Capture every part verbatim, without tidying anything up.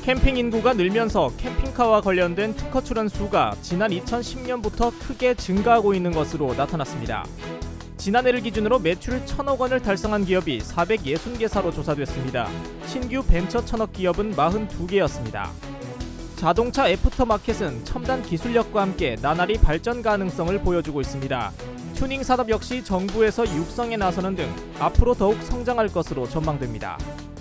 캠핑 인구가 늘면서 캠핑카와 관련된 특허 출원 수가 지난 이천십 년부터 크게 증가하고 있는 것으로 나타났습니다. 지난해를 기준으로 매출 천억 원을 달성한 기업이 사백육십 개사로 조사됐습니다. 신규 벤처 천억 기업은 사십이 개였습니다. 자동차 애프터마켓은 첨단 기술력과 함께 나날이 발전 가능성을 보여주고 있습니다. 튜닝 산업 역시 정부에서 육성에 나서는 등 앞으로 더욱 성장할 것으로 전망됩니다.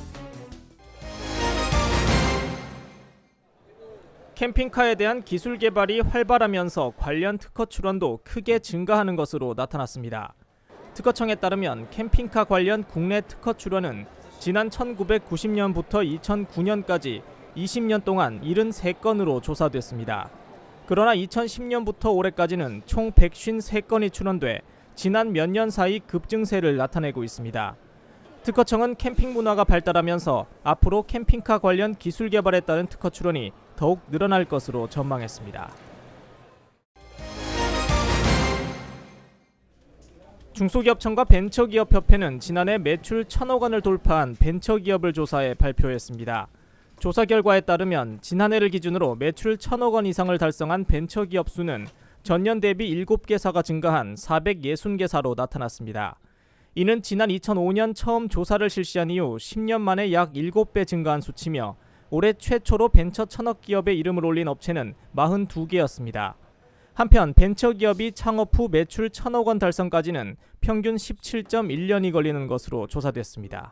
캠핑카에 대한 기술 개발이 활발하면서 관련 특허 출원도 크게 증가하는 것으로 나타났습니다. 특허청에 따르면 캠핑카 관련 국내 특허 출원은 지난 천구백구십 년부터 이천구 년까지 이십 년 동안 칠십삼 건으로 조사됐습니다. 그러나 이천십 년부터 올해까지는 총 백오십삼 건이 출원돼 지난 몇 년 사이 급증세를 나타내고 있습니다. 특허청은 캠핑 문화가 발달하면서 앞으로 캠핑카 관련 기술 개발에 따른 특허 출원이 더욱 늘어날 것으로 전망했습니다. 중소기업청과 벤처기업협회는 지난해 매출 천억 원을 돌파한 벤처기업을 조사해 발표했습니다. 조사 결과에 따르면 지난해를 기준으로 매출 천억 원 이상을 달성한 벤처기업 수는 전년 대비 일곱 개사가 증가한 사백육십 개사로 나타났습니다. 이는 지난 이천오 년 처음 조사를 실시한 이후 십 년 만에 약 일곱 배 증가한 수치며 올해 최초로 벤처 천억 기업에 이름을 올린 업체는 사십이 개였습니다. 한편 벤처기업이 창업 후 매출 천억 원 달성까지는 평균 십칠 점 일 년이 걸리는 것으로 조사됐습니다.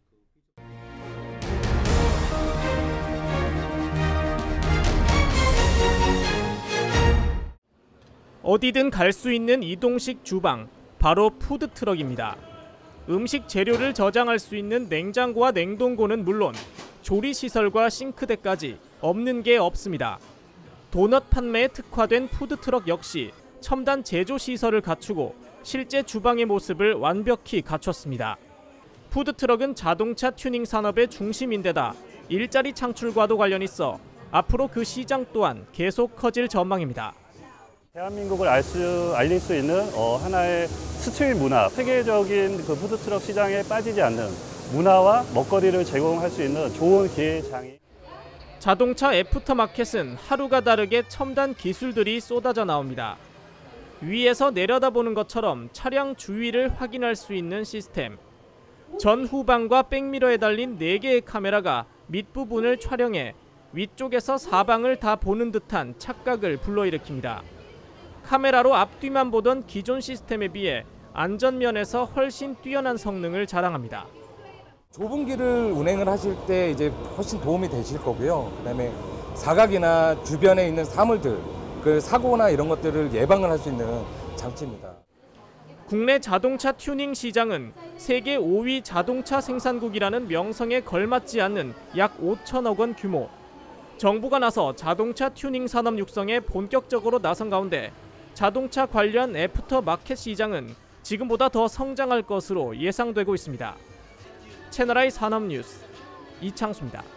어디든 갈 수 있는 이동식 주방, 바로 푸드트럭입니다. 음식 재료를 저장할 수 있는 냉장고와 냉동고는 물론 조리시설과 싱크대까지 없는 게 없습니다. 도넛 판매에 특화된 푸드트럭 역시 첨단 제조시설을 갖추고 실제 주방의 모습을 완벽히 갖췄습니다. 푸드트럭은 자동차 튜닝 산업의 중심인데다 일자리 창출과도 관련 있어 앞으로 그 시장 또한 계속 커질 전망입니다. 대한민국을 알 수, 알릴 수 있는 어, 하나의 스트릿 문화, 세계적인 그 푸드트럭 시장에 빠지지 않는 문화와 먹거리를 제공할 수 있는 좋은 기회장이. 자동차 애프터마켓은 하루가 다르게 첨단 기술들이 쏟아져 나옵니다. 위에서 내려다보는 것처럼 차량 주위를 확인할 수 있는 시스템, 전후방과 백미러에 달린 네 개의 카메라가 밑부분을 촬영해 위쪽에서 사방을 다 보는 듯한 착각을 불러일으킵니다. 카메라로 앞뒤만 보던 기존 시스템에 비해 안전면에서 훨씬 뛰어난 성능을 자랑합니다. 좁은 길을 운행을 하실 때 이제 훨씬 도움이 되실 거고요. 그다음에 사각이나 주변에 있는 사물들, 그 사고나 이런 것들을 예방을 할 수 있는 장치입니다. 국내 자동차 튜닝 시장은 세계 오 위 자동차 생산국이라는 명성에 걸맞지 않는 약 오천억 원 규모. 정부가 나서 자동차 튜닝 산업 육성에 본격적으로 나선 가운데 자동차 관련 애프터 마켓 시장은 지금보다 더 성장할 것으로 예상되고 있습니다. 채널아이 산업뉴스 이창수입니다.